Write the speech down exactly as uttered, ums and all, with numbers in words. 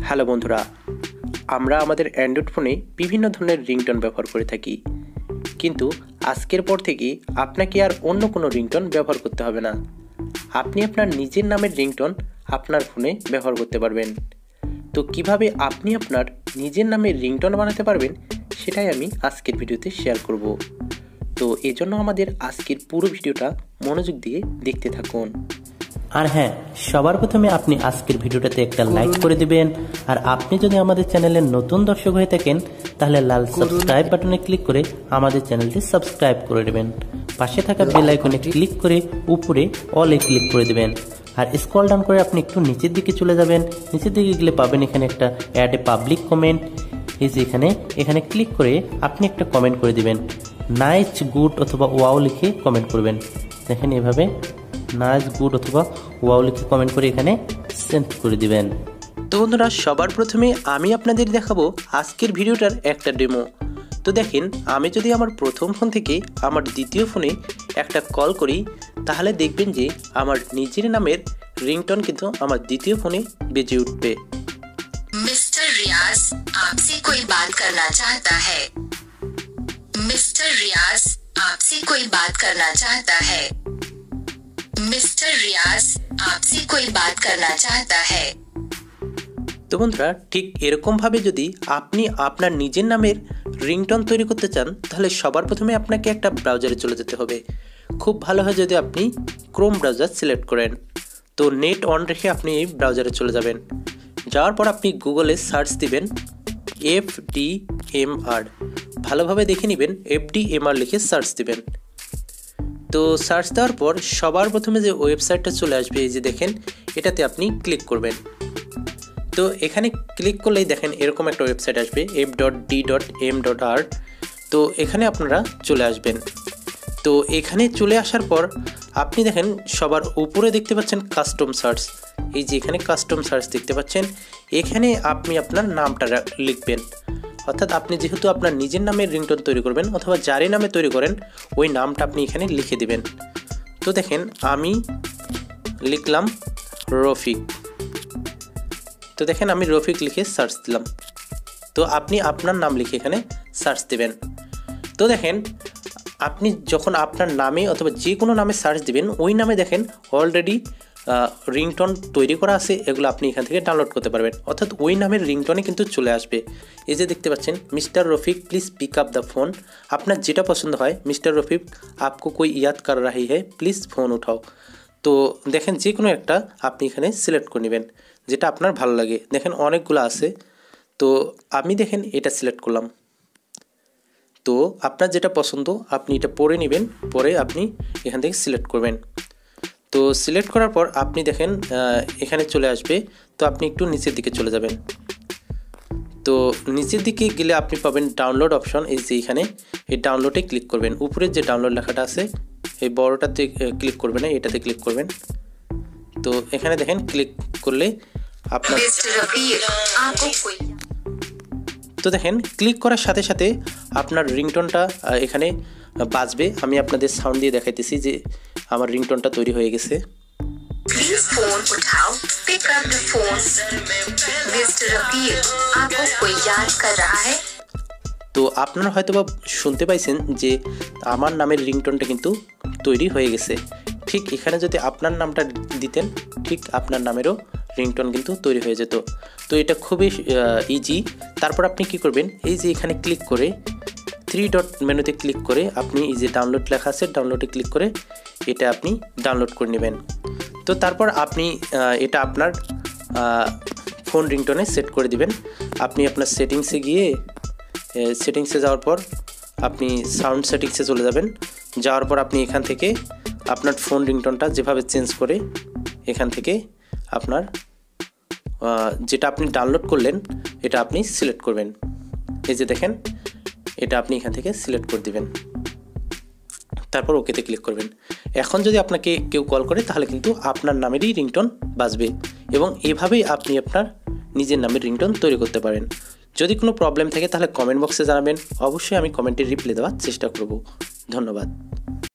Hello বন্ধুরা, আমরা আমাদের অ্যান্ড্রয়েড ফোনে বিভিন্ন ধরনের রিংটোন ব্যবহার করে থাকি, কিন্তু আজকের পর থেকে আপনাকে আর অন্য কোনো রিংটোন ব্যবহার করতে হবে না। আপনি আপনার নিজের নামের রিংটোন আপনার ফোনে ব্যবহার করতে পারবেন। তো কিভাবে আপনি আপনার নিজের নামের রিংটোন বানাতে পারবেন সেটাই আমি আজকের ভিডিওতে শেয়ার করব। তো এজন্য আমাদের আজকের পুরো ভিডিওটা মনোযোগ দিয়ে দেখতে থাকুন। আর হ্যাঁ, সবার প্রথমে আপনি আজকের ভিডিওটাতে একটা লাইক করে দিবেন। আর আপনি যদি আমাদের চ্যানেলের নতুন দর্শক হয়ে থাকেন তাহলে লাল সাবস্ক্রাইব বাটনে ক্লিক করে আমাদের চ্যানেলটি সাবস্ক্রাইব করে দেবেন। পাশে থাকা বেল আইকনে ক্লিক করে উপরে অলে ক্লিক করে দেবেন। আর স্ক্রল ডাউন করে আপনি একটু নিচের দিকে চলে যাবেন। নিচের দিকে গেলে পাবেন এখানে একটা অ্যাড এ পাবলিক কমেন্ট। এই যে এখানে এখানে ক্লিক করে আপনি একটা কমেন্ট করে দিবেন। নাইস, গুড অথবা ওয়াও লিখে কমেন্ট করবেন। দেখেন এভাবে নাইস, গুড অথবা ওয়াও লিখে কমেন্ট করে এখানে সেন্ড করে দিবেন। তো বন্ধুরা, সবার প্রথমে আমি আপনাদের দেখাবো আজকের ভিডিওটার একটা ডেমো। তো দেখেন, আমি যদি আমার প্রথম ফোন থেকে আমার দ্বিতীয় ফোনে একটা কল করি তাহলে দেখবেন যে আমার নিজের নামের রিংটোন কিন্তু আমার দ্বিতীয় ফোনে বেজে উঠবে। मिस्टर रियाज आपसे कोई बात करना चाहता है। मिस्टर रियाज आपसे कोई बात करना चाहता है। मिस्टर रियाज आपसे कोई बात करना चाहता है। তো বন্ধুরা, ঠিক এরকমভাবে যদি আপনি আপনার নিজের নামের রিংটোন তৈরি করতে চান তাহলে সবার প্রথমে আপনাকে একটা ব্রাউজারে চলে যেতে হবে। খুব ভালো হয় যদি আপনি ক্রোম ব্রাউজার সিলেক্ট করেন। তো নেট অন রেখে আপনি এই ব্রাউজারে চলে যাবেন। যাওয়ার পর আপনি গুগলে সার্চ দিবেন এফ ডি এম আর। ভালোভাবে দেখে নেবেন, এফ ডি এম আর লিখে সার্চ দিবেন। তো সার্চ দেওয়ার পর সবার প্রথমে যে ওয়েবসাইটটা চলে আসবে, এই যে দেখেন, এটাতে আপনি ক্লিক করবেন। তো এখানে ক্লিক করলেই দেখেন এরকম একটা ওয়েবসাইট আসবে, F dot D dot M dot R. তো এখানে আপনারা চলে আসবেন। তো এখানে চলে আসার পর আপনি দেখেন সবার উপরে দেখতে পাচ্ছেন কাস্টম সার্চ। এই যে এখানে কাস্টম সার্চ দেখতে পাচ্ছেন, এখানে আপনি আপনার নামটা লিখবেন। অর্থাৎ আপনি যেহেতু আপনার নিজের নামের রিংটোন তৈরি করবেন অথবা যারই নামে তৈরি করেন ওই নামটা আপনি এখানে লিখে দিবেন। তো দেখেন আমি লিখলাম রফিক। তো দেখেন আমি রফিক লিখে সার্চ দিলাম। তো আপনি আপনার নাম লিখে এখানে সার্চ দেবেন। তো দেখেন আপনি যখন আপনার নামে অথবা যে কোনো নামে সার্চ দিবেন ওই নামে দেখেন অলরেডি রিংটোন তৈরি করা আছে, এগুলো আপনি এখান থেকে ডাউনলোড করতে পারবেন। অর্থাৎ ওই নামের রিংটোনে কিন্তু চলে আসবে। এই যে দেখতে পাচ্ছেন mister Rafiq please pick up the phone. আপনার যেটা পছন্দ হয়, মিস্টার রফিক আপকো কোই ইয়াদ কর রাহি হ্যায় প্লিজ ফোন উঠাও। তো দেখেন যে কোনো একটা আপনি এখানে সিলেক্ট করে নেবেন যেটা আপনার ভালো লাগে। দেখেন অনেকগুলো আছে, তো আমি দেখেন এটা সিলেক্ট করলাম। তো আপনার যেটা পছন্দ আপনি এটা পড়ে নেবেন, পরে আপনি এখান থেকে সিলেক্ট করবেন। তো সিলেক্ট করার পর আপনি দেখেন এখানে চলে আসবে। তো আপনি একটু নিচের দিকে চলে যাবেন। তো নিচের দিকে গেলে আপনি পাবেন ডাউনলোড অপশন। এই যে এখানে এই ডাউনলোডে ক্লিক করবেন। উপরের যে ডাউনলোড লেখাটা আছে এই বড়টাতে ক্লিক করবেন না, এটাতে ক্লিক করবেন। তো এখানে দেখেন ক্লিক করলে আপনার তো দেখেন ক্লিক করার সাথে সাথে আপনার রিংটোনটা এখানে বাজবে। আমি আপনাদের সাউন্ড দিয়ে দেখাইতেছি যে আমার রিংটোনটা তৈরি হয়ে গেছে। प्लीज फोन उठाओ, pick up the phone. Mister Rafiq आपको कोई याद कर रहा है। তো আপনারা হয়তোবা শুনতে পাইছেন যে আমার নামের রিংটোনটা কিন্তু তৈরি হয়ে গেছে। ঠিক এখানে যদি আপনার নামটা দিতেন ঠিক আপনার নামেরও রিংটোন কিন্তু তৈরি হয়ে যেত। তো এটা খুবই ইজি। তারপর আপনি কি করবেন, এই যে এখানে ক্লিক করে থ্রি ডট মেনুতে ক্লিক করে আপনি এই যে ডাউনলোড লেখা আছে ডাউনলোডে ক্লিক করে এটা আপনি ডাউনলোড করে নেবেন। তো তারপর আপনি এটা আপনার ফোন রিংটোনে সেট করে দিবেন। আপনি আপনার সেটিংসে গিয়ে সেটিংসে যাওয়ার পর আপনি সাউন্ড সেটিংসে চলে যাবেন। যাওয়ার পর আপনি এখান থেকে আপনার ফোন রিংটোনটা যেভাবে চেঞ্জ করে এখান থেকে আপনার যেটা আপনি ডাউনলোড করলেন এটা আপনি সিলেক্ট করবেন। এই যে দেখেন এটা আপনি এখান থেকে সিলেক্ট করে দিবেন। তারপর ওকেতে ক্লিক করবেন। এখন যদি আপনাকে কেউ কল করে তাহলে কিন্তু আপনার নামেরই রিংটোন বাজবে এবং এভাবেই আপনি আপনার নিজের নামের রিংটোন তৈরি করতে পারেন। যদি কোনো প্রবলেম থাকে তাহলে কমেন্ট বক্সে জানাবেন, অবশ্যই আমি কমেন্টে রিপ্লাই দেওয়ার চেষ্টা করব। ধন্যবাদ।